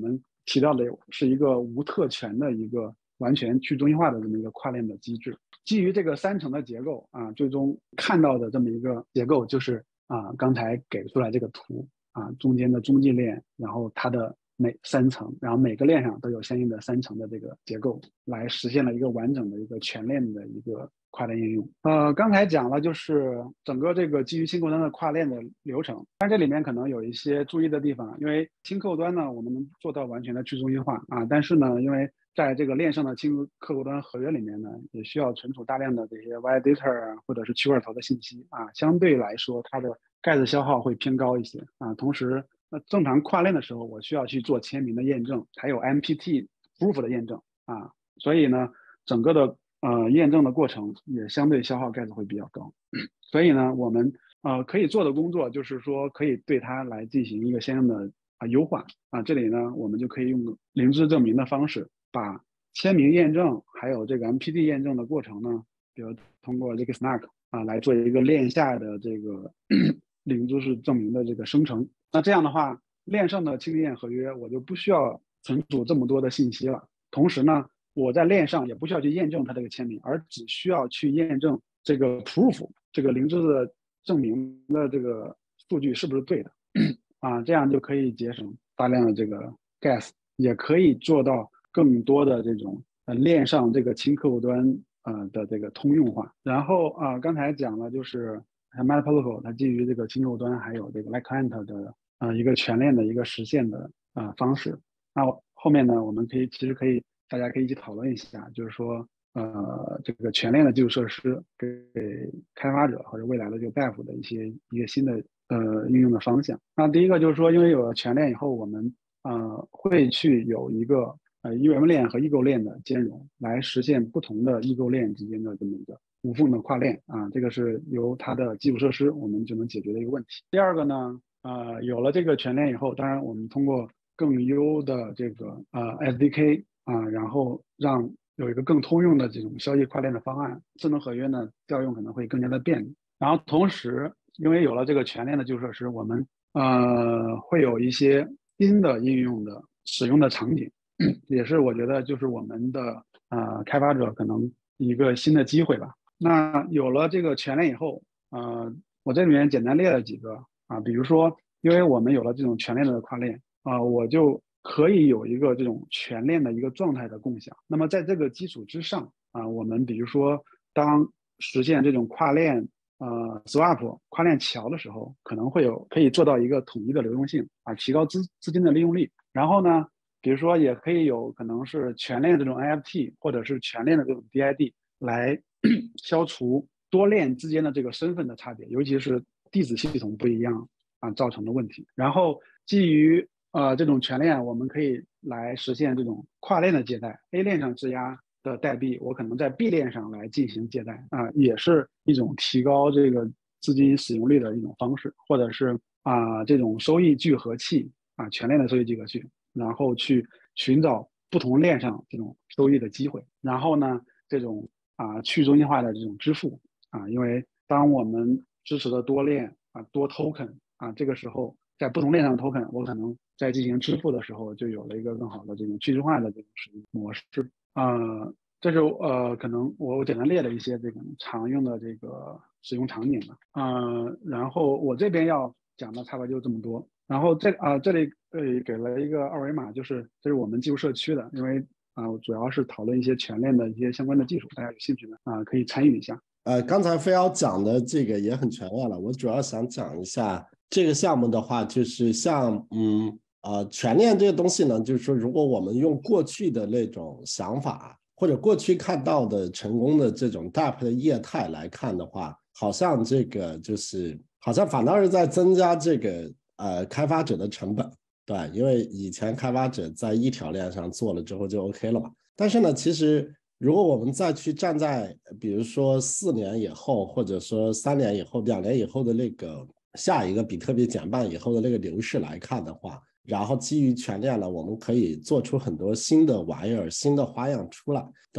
提到的是一个无特权的一个完全去中心化的这么一个跨链的机制。基于这个三层的结构啊，最终看到的这么一个结构就是啊刚才给出来这个图啊，中间的中继链，然后它的每三层，然后每个链上都有相应的三层的这个结构，来实现了一个完整的一个全链的一个跨链应用。呃，刚才讲了就是整个这个基于轻客户端的跨链的流程，但这里面可能有一些注意的地方，因为轻客户端呢，我们能做到完全的去中心化啊，但是呢，因为在这个链上的轻客户端合约里面呢，也需要存储大量的这些 validator 或者是区块头的信息啊，相对来说它的盖子消耗会偏高一些啊。同时，那正常跨链的时候，我需要去做签名的验证，还有 M P T proof 的验证啊，所以呢，整个的呃验证的过程也相对消耗盖子会比较高。所以呢，我们呃可以做的工作就是说，可以对它来进行一个相应的啊优化啊。这里呢，我们就可以用零知证明的方式，把签名验证还有这个 M P T 验证的过程呢，比如通过这个 Snack 啊来做一个链下的这个零知识证明的这个生成。那这样的话，链上的轻验合约我就不需要存储这么多的信息了。同时呢，我在链上也不需要去验证它这个签名，而只需要去验证这个 proof 这个零知的证明的这个数据是不是对的啊，这样就可以节省大量的这个 gas， 也可以做到更多的这种呃链上这个轻客户端呃的这个通用化。然后啊、呃，刚才讲了就是Meta Protocol 它基于这个轻客户端还有这个 Like Client 的呃一个全链的一个实现的啊、呃、方式。那后面呢，我们可以其实可以大家可以一起讨论一下，就是说呃这个全链的基础设施给开发者或者未来的这个 dev 的一些一个新的呃应用的方向。那第一个就是说，因为有了全链以后，我们呃会去有一个呃 E V M 链和异构链的兼容，来实现不同的异构链之间的这么一个无缝的跨链啊，这个是由它的基础设施我们就能解决的一个问题。第二个呢，呃，有了这个全链以后，当然我们通过更优的这个呃 S D K 啊，然后让有一个更通用的这种消息跨链的方案，智能合约呢调用可能会更加的便利。然后同时，因为有了这个全链的基础设施，我们呃会有一些新的应用的使用的场景，也是我觉得就是我们的呃开发者可能一个新的机会吧。那有了这个全链以后，呃，我这里面简单列了几个啊，比如说，因为我们有了这种全链的跨链啊，我就可以有一个这种全链的一个状态的共享。那么在这个基础之上啊，我们比如说当实现这种跨链呃 swap 跨链桥的时候，可能会有可以做到一个统一的流动性啊，提高资资金的利用率。然后呢，比如说也可以有可能是全链这种 N F T 或者是全链的这种 D I D 来消除多链之间的这个身份的差别，尤其是地址系统不一样啊造成的问题。然后基于呃这种全链，我们可以来实现这种跨链的借贷 ，A 链上质押的代币，我可能在 B 链上来进行借贷啊，也是一种提高这个资金使用率的一种方式，或者是啊这种收益聚合器啊全链的收益聚合器，然后去寻找不同链上这种收益的机会。然后呢，这种啊去中心化的这种支付啊，因为当我们支持的多链啊多 token 啊，这个时候在不同链上的 token，我可能在进行支付的时候就有了一个更好的这种去中心化的这种使用模式。呃，这是呃可能我简单列了一些这种常用的这个使用场景吧。呃，然后我这边要讲的差不多就这么多。然后这啊、呃、这里呃给了一个二维码，就是这是我们技术社区的，因为啊、呃、主要是讨论一些全链的一些相关的技术，大家有兴趣的啊、呃、可以参与一下。 呃，刚才飞瑶讲的这个也很全面了，我主要想讲一下这个项目的话，就是像嗯呃全链这个东西呢，就是说如果我们用过去的那种想法，或者过去看到的成功的这种 D A P 的业态来看的话，好像这个就是好像反倒是在增加这个呃开发者的成本，对，因为以前开发者在一条链上做了之后就 OK 了嘛，但是呢，其实如果我们再去站在比如说四年以后，或者说三年以后、两年以后的那个下一个比特币减半以后的那个牛市来看的话，然后基于全链呢，我们可以做出很多新的玩意儿、新的花样出来。对，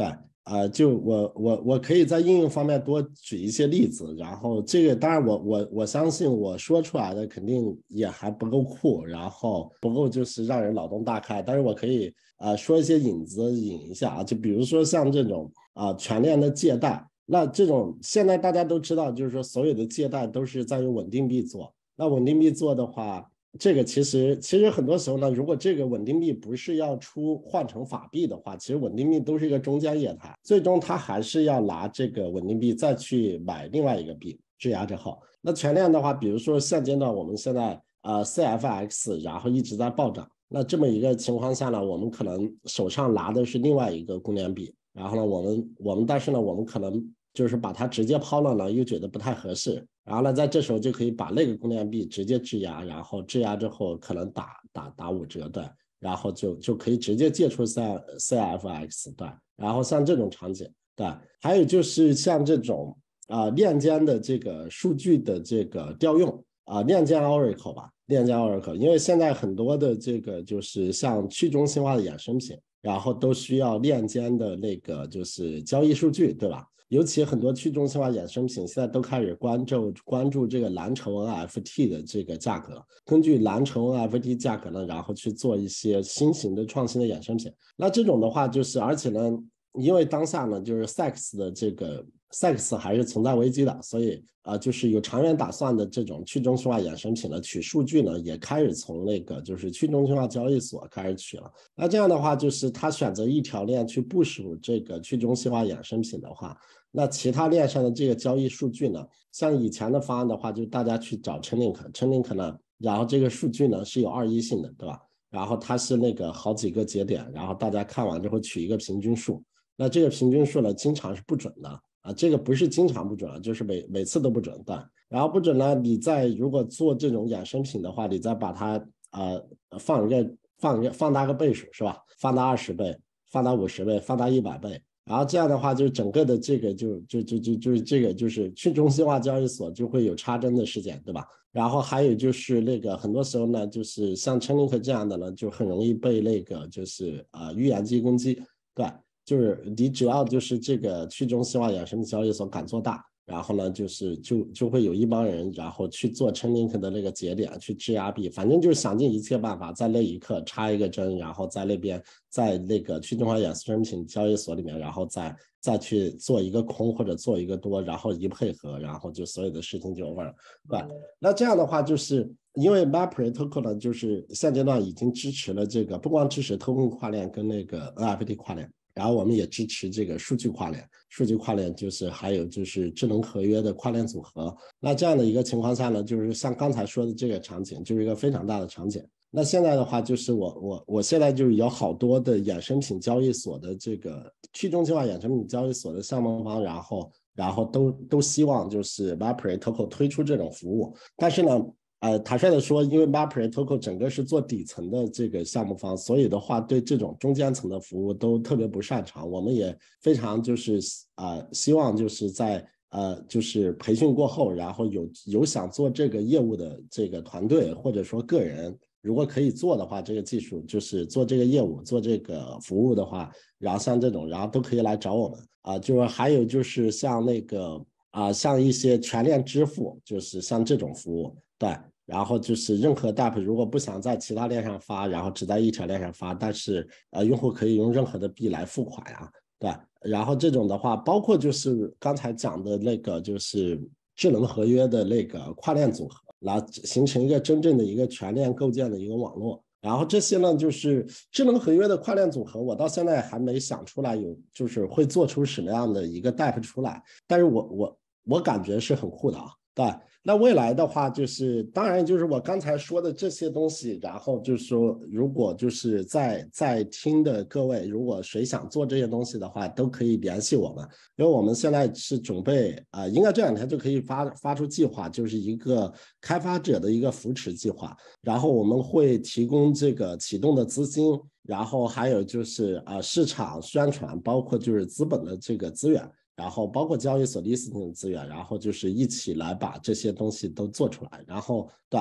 呃，就我我我可以在应用方面多举一些例子，然后这个当然我我我相信我说出来的肯定也还不够酷，然后不够就是让人脑洞大开，但是我可以呃说一些引子引一下啊，就比如说像这种啊、呃、全链的借贷，那这种现在大家都知道，就是说所有的借贷都是在用稳定币做，那稳定币做的话。这个其实其实很多时候呢，如果这个稳定币不是要出换成法币的话，其实稳定币都是一个中间业态，最终它还是要拿这个稳定币再去买另外一个币质押之后。那全链的话，比如说现阶段我们现在呃 C F X 然后一直在暴涨，那这么一个情况下呢，我们可能手上拿的是另外一个公链币，然后呢，我们我们但是呢，我们可能就是把它直接抛了呢，又觉得不太合适。然后呢，在这时候就可以把那个公链币直接质押，然后质押之后可能打打打五折，对，然后就就可以直接借出 C C F X， 对，然后像这种场景，对，还有就是像这种啊、呃、链间的这个数据的这个调用啊、呃，链间 Oracle 吧，链间 Oracle， 因为现在很多的这个就是像去中心化的衍生品，然后都需要链间的那个就是交易数据，对吧？尤其很多去中心化衍生品现在都开始关注关注这个蓝筹 N F T 的这个价格，根据蓝筹 N F T 价格呢，然后去做一些新型的创新的衍生品。那这种的话，就是而且呢，因为当下呢，就是 S E X 的这个 S E X 还是存在危机的，所以啊、呃，就是有长远打算的这种去中心化衍生品呢，取数据呢也开始从那个就是去中心化交易所开始取了。那这样的话，就是他选择一条链去部署这个去中心化衍生品的话。那其他链上的这个交易数据呢，像以前的方案的话，就大家去找 Chainlink，Chainlink 呢，然后这个数据呢是有二一性的，对吧？然后它是那个好几个节点，然后大家看完之后取一个平均数，那这个平均数呢，经常是不准的啊，这个不是经常不准啊，就是每每次都不准的。然后不准呢，你再如果做这种衍生品的话，你再把它呃放一个放一个放大个倍数是吧？放大二十倍，放大五十倍，放大一百倍。然后这样的话，就整个的这个就就就就就是这个就是去中心化交易所就会有插针的事件，对吧？然后还有就是那个很多时候呢，就是像 Chainlink 这样的呢，就很容易被那个就是啊、呃、预言机攻击，对，就是你只要就是这个去中心化衍生交易所敢做大。然后呢，就是就就会有一帮人，然后去做 Chainlink 的那个节点去质押币，反正就是想尽一切办法，在那一刻插一个针，然后在那边在那个去中心化衍生品交易所里面，然后再再去做一个空或者做一个多，然后一配合，然后就所有的事情就 over 了，对。那这样的话，就是因为 Map Protocol 呢，就是现阶段已经支持了这个，不光支持 Token 跨链跟那个 N F T 跨链。然后我们也支持这个数据跨链，数据跨链就是还有就是智能合约的跨链组合。那这样的一个情况下呢，就是像刚才说的这个场景，就是一个非常大的场景。那现在的话，就是我我我现在就是有好多的衍生品交易所的这个去中心化衍生品交易所的项目方，然后然后都都希望就是 Map Protocol 推出这种服务，但是呢。呃，坦率的说，因为 Map Protocol 整个是做底层的这个项目方，所以的话，对这种中间层的服务都特别不擅长。我们也非常就是啊、呃，希望就是在呃，就是培训过后，然后有有想做这个业务的这个团队或者说个人，如果可以做的话，这个技术就是做这个业务、做这个服务的话，然后像这种，然后都可以来找我们啊、呃。就是还有就是像那个啊、呃，像一些全链支付，就是像这种服务，对。然后就是任何 D App 如果不想在其他链上发，然后只在一条链上发，但是呃用户可以用任何的币来付款呀，对。然后这种的话，包括就是刚才讲的那个就是智能合约的那个跨链组合，来形成一个真正的一个全链构建的一个网络。然后这些呢，就是智能合约的跨链组合，我到现在还没想出来有就是会做出什么样的一个 D App 出来，但是我我我感觉是很酷的啊，对。那未来的话，就是当然就是我刚才说的这些东西，然后就是说，如果就是在在听的各位，如果谁想做这些东西的话，都可以联系我们，因为我们现在是准备啊、呃，应该这两天就可以发发出计划，就是一个开发者的一个扶持计划，然后我们会提供这个启动的资金，然后还有就是啊、呃、市场宣传，包括就是资本的这个资源。然后包括交易所 listing 的资源，然后就是一起来把这些东西都做出来，然后对，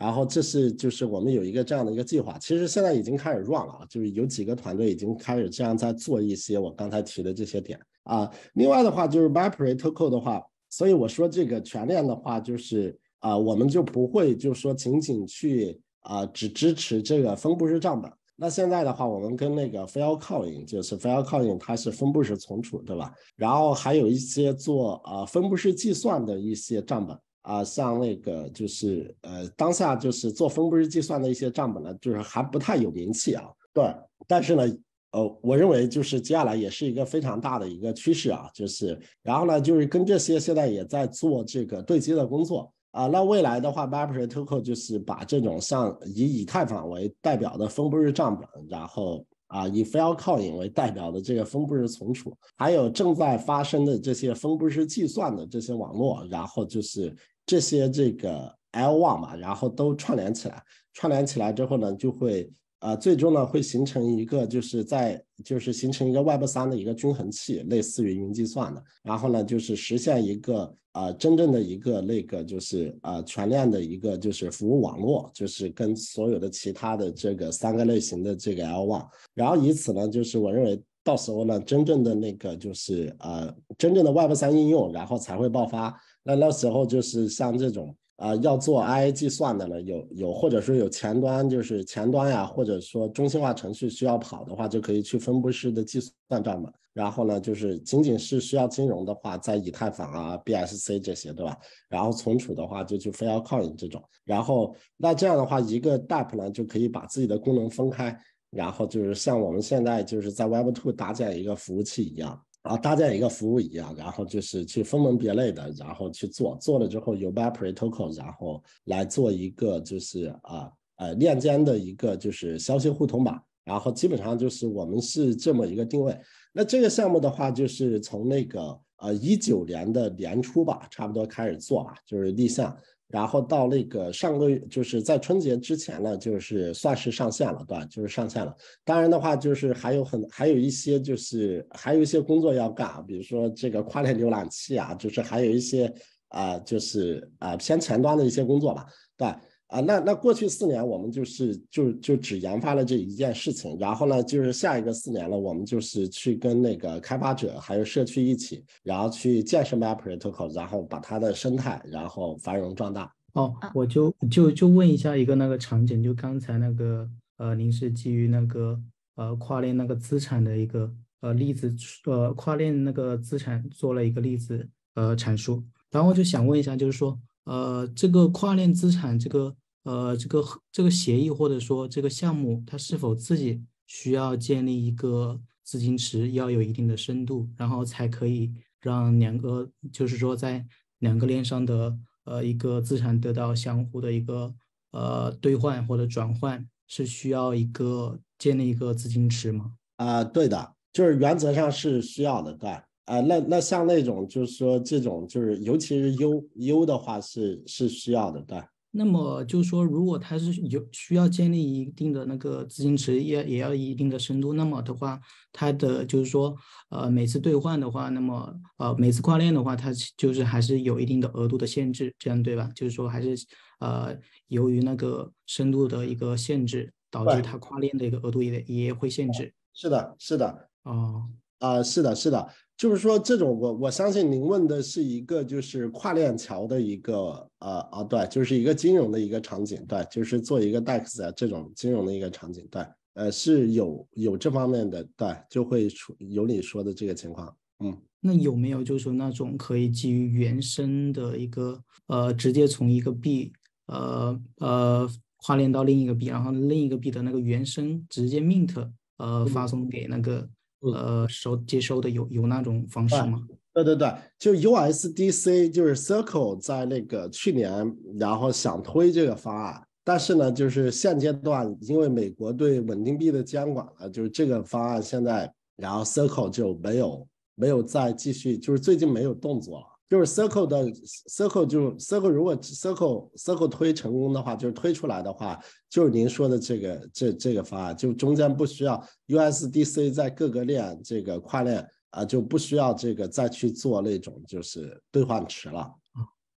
然后这是就是我们有一个这样的一个计划，其实现在已经开始 run 了，就是有几个团队已经开始这样在做一些我刚才提的这些点啊。另外的话就是 Viperito Code 的话，所以我说这个全链的话就是啊，我们就不会就说仅仅去啊只支持这个分布式账本。那现在的话，我们跟那个 Filecoin 就是 Filecoin 它是分布式存储，对吧？然后还有一些做啊分布式计算的一些账本。啊，像那个就是呃，当下就是做分布式计算的一些账本呢，就是还不太有名气啊。对，但是呢，呃，我认为就是接下来也是一个非常大的一个趋势啊，就是然后呢，就是跟这些现在也在做这个对接的工作啊。那未来的话 ，Viperito Code 就是把这种像以以太坊为代表的分布式账本，然后。啊，以 Filecoin 为代表的这个分布式存储，还有正在发生的这些分布式计算的这些网络，然后就是这些这个 L 一 嘛，然后都串联起来，串联起来之后呢，就会呃最终呢会形成一个就是在就是形成一个 Web 三的一个均衡器，类似于云计算的，然后呢就是实现一个呃真正的一个那个就是呃全链的一个就是服务网络，就是跟所有的其他的这个三个类型的这个 L 一。然后以此呢，就是我认为到时候呢，真正的那个就是呃，真正的 Web 三应用，然后才会爆发。那那时候就是像这种啊、呃，要做 I A 计算的呢，有有或者说有前端，就是前端呀，或者说中心化程序需要跑的话，就可以去分布式的计算账本。然后呢，就是仅仅是需要金融的话，在以太坊啊、B S C 这些，对吧？然后存储的话，就去 Filecoin 这种。然后那这样的话，一个 D A P 呢，就可以把自己的功能分开。然后就是像我们现在就是在 Web 二 搭建一个服务器一样，然后搭建一个服务一样，然后就是去分门别类的，然后去做，做了之后有 Viperito Code，然后来做一个就是啊呃链间的一个就是消息互通吧，然后基本上就是我们是这么一个定位。那这个项目的话，就是从那个呃一九年的年初吧，差不多开始做啊，就是立项。然后到那个上个月，就是在春节之前呢，就是算是上线了，对吧？就是上线了。当然的话，就是还有很还有一些就是还有一些工作要干，比如说这个跨链浏览器啊，就是还有一些啊、呃，就是啊、呃、偏前端的一些工作吧，对吧？啊，那那过去四年我们就是就就只研发了这一件事情，然后呢，就是下一个四年了，我们就是去跟那个开发者还有社区一起，然后去建设 Viperito Code，然后把它的生态然后繁荣壮大。 哦， 啊， 我就就就问一下一个那个场景，就刚才那个呃，您是基于那个呃跨链那个资产的一个呃例子，呃跨链那个资产做了一个例子呃阐述，然后就想问一下，就是说呃这个跨链资产这个呃这个这个协议或者说这个项目，它是否自己需要建立一个资金池，要有一定的深度，然后才可以让两个就是说在两个链上的呃一个资产得到相互的一个呃兑换或者转换，是需要一个建立一个资金池吗？ 啊、呃对的，就是原则上是需要的，对。啊、呃那那像那种就是说这种就是尤其是 U U 的话是是需要的，对。 那么就是说，如果它是有需要建立一定的那个资金池，也也要一定的深度，那么的话，它的就是说，呃，每次兑换的话，那么呃，每次跨链的话，它就是还是有一定的额度的限制，这样对吧？就是说，还是呃，由于那个深度的一个限制，导致对， 它跨链的一个额度也也会限制。 是的，是的。 哦， 啊、呃是的，是的，就是说这种我我相信您问的是一个就是跨链桥的一个呃啊对，就是一个金融的一个场景，对，就是做一个 D E X 啊这种金融的一个场景，对，呃是有有这方面的，对，就会出有你说的这个情况，嗯。 那有没有就是说那种可以基于原生的一个呃，直接从一个币呃呃跨链到另一个币，然后另一个币的那个原生直接 mint 呃发送给那个嗯， 呃收接收的有有那种方式吗？ 对对对，就 U S D C 就是 Circle 在那个去年，然后想推这个方案，但是呢，就是现阶段因为美国对稳定币的监管了，就是这个方案现在，然后 Circle 就没有没有再继续，就是最近没有动作了。就是 Circle 的 Circle 就 Circle 如果 Circle Circle 推成功的话，就是推出来的话，就是您说的这个这这个方案，就中间不需要 U S D C 在各个链这个跨链。啊，就不需要这个再去做那种就是兑换池了。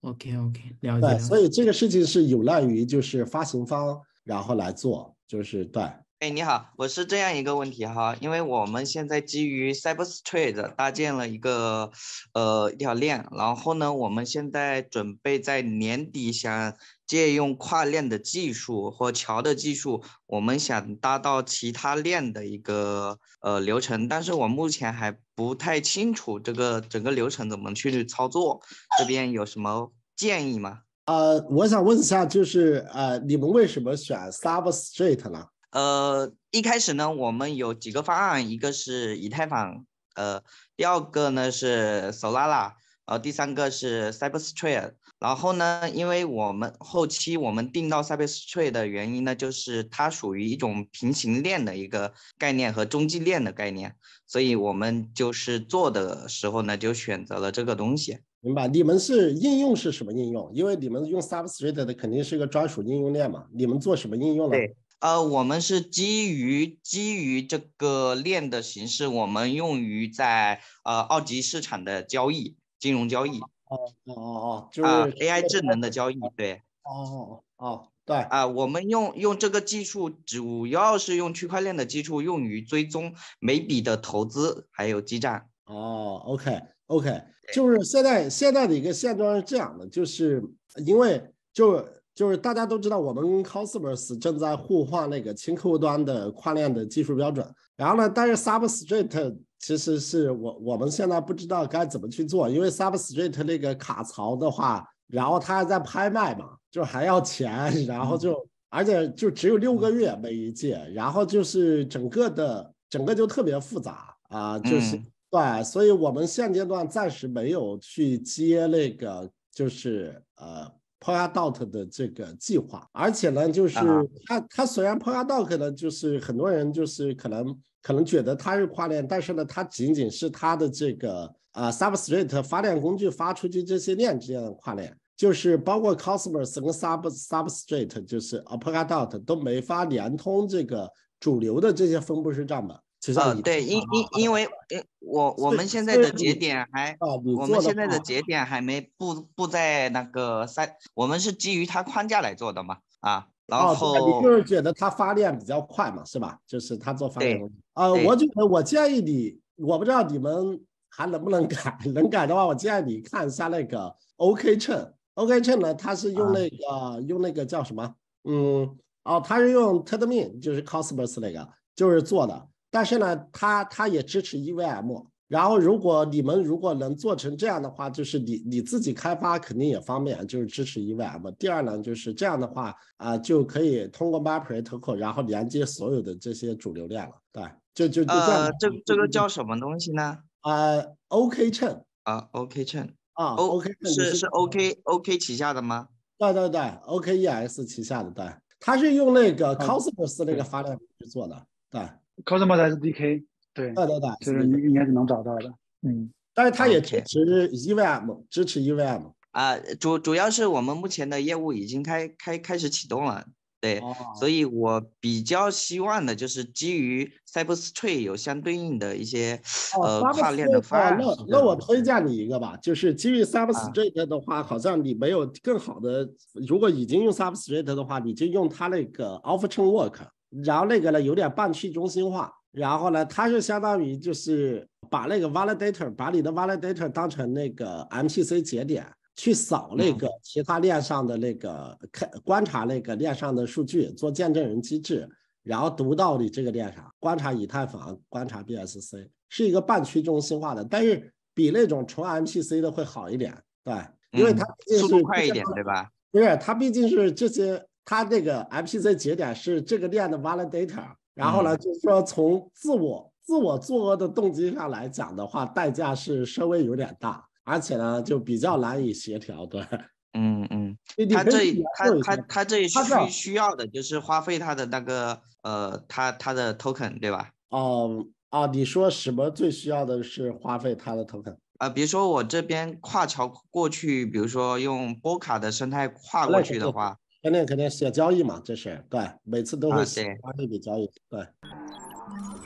OK OK，了解对， 了解。 所以这个事情是有赖于就是发行方然后来做，就是对。 哎，你好，我是这样一个问题哈，因为我们现在基于 Cyberstrate 搭建了一个呃一条链，然后呢，我们现在准备在年底想借用跨链的技术或桥的技术，我们想搭到其他链的一个呃流程，但是我目前还不太清楚这个整个流程怎么去操作，这边有什么建议吗？ 呃，我想问一下，就是呃，你们为什么选 Substrate 呢？ 呃，一开始呢，我们有几个方案，一个是以太坊，呃，第二个呢是 Solana，呃，第三个是 Cyberstrate。然后呢，因为我们后期我们定到 Cyberstrate 的原因呢，就是它属于一种平行链的一个概念和中继链的概念，所以我们就是做的时候呢，就选择了这个东西。 明白？你们是应用是什么应用？因为你们用 Substrate 的肯定是一个专属应用链嘛，你们做什么应用呢？ 对。呃，我们是基于基于这个链的形式，我们用于在呃二级市场的交易，金融交易。 哦哦哦，就啊、 是 A I 智能的交易，对。 哦哦，对啊、我们用用这个技术，主要是用区块链的技术用于追踪每笔的投资还有基站。 哦，OK OK，就是现在现在的一个现状是这样的，就是因为就就是大家都知道，我们 Cosmos 正在互换那个轻客户端的跨链的技术标准，然后呢，但是 Substrate 其实是我我们现在不知道该怎么去做，因为 Substrate 那个卡槽的话，然后它还在拍卖嘛，就还要钱，然后就、嗯、而且就只有六个月每一届，然后就是整个的整个就特别复杂啊、呃，就是。嗯对，所以我们现阶段暂时没有去接那个，就是呃 Polkadot 的这个计划，而且呢，就是它它虽然 Polkadot 呢，就是很多人就是可能可能觉得它是跨链，但是呢，它仅仅是它的这个啊、呃、Substrate 发链工具发出去这些链之间的跨链，就是包括 Cosmos 跟 Sub Substrate 就是 Polkadot 都没法连通这个主流的这些分布式账本。 呃，对，因因因为我我们现在的节点还，我们现在的节点还没布布在那个三，我们是基于它框架来做的嘛，啊，然后、 哦、你就是觉得它发链比较快嘛，是吧？就是它做发链工具。呃，我觉得我建议你，我不知道你们还能不能改，能改的话，我建议你看一下那个 OK 秤 ，OK 秤呢，它是用那个、啊、用那个叫什么？嗯，哦，它是用 Tendermint， 就是 Cosmos 那个，就是做的。但是呢，它它也支持 E V M， 然后如果你们如果能做成这样的话，就是你你自己开发肯定也方便，就是支持 E V M。第二呢，就是这样的话啊、呃，就可以通过 MapReToken， 然后连接所有的这些主流链了。对，就就就这样。 呃，这这个叫什么东西呢？ 啊、呃、，OK 秤啊 ，OK 秤啊 ，O OK 是是 OK OK 旗下的吗？ 对对对 ，O K E X 旗下的，对，它是用那个 Cosmos 那个发链去做的，对。 Cosmos S D K， 对对对对， 其实应该是能找到的，嗯， 但是它也支持 E V M， 支持 E V M 啊，主主要是我们目前的业务已经开开开始启动了，对，哦、所以我比较希望的就是基于 Cyberstrate 有相对应的一些、哦、呃跨链的方案。 那那我推荐你一个吧，就是基于 Substrate 的话，啊、好像你没有更好的，如果已经用 Substrate 的话，你就用它那个 Off-chain Work。然后那个呢有点半去中心化，然后呢它是相当于就是把那个 validator 把你的 validator 当成那个 M P C 节点去扫那个其他链上的那个看观察那个链上的数据，做见证人机制，然后读到你这个链上观察以太坊，观察 B S C， 是一个半去中心化的，但是比那种纯 M P C 的会好一点，对，因为它毕竟是、 嗯、速度快一点，对吧？ 不是，它毕竟是这些。它这个 M P C 节点是这个链的 validator， 然后呢，就是说从自我自我作恶的动机上来讲的话，代价是稍微有点大，而且呢，就比较难以协调。对， 嗯嗯，他这他他他这需需要的就是花费他的那个呃，他他的 token 对吧？ 哦哦，你说什么最需要的是花费他的 token？ 啊、呃，比如说我这边跨桥过去，比如说用波卡的生态跨过去的话。 肯定肯定写交易嘛，这是对，每次都会写一笔交易，啊、对。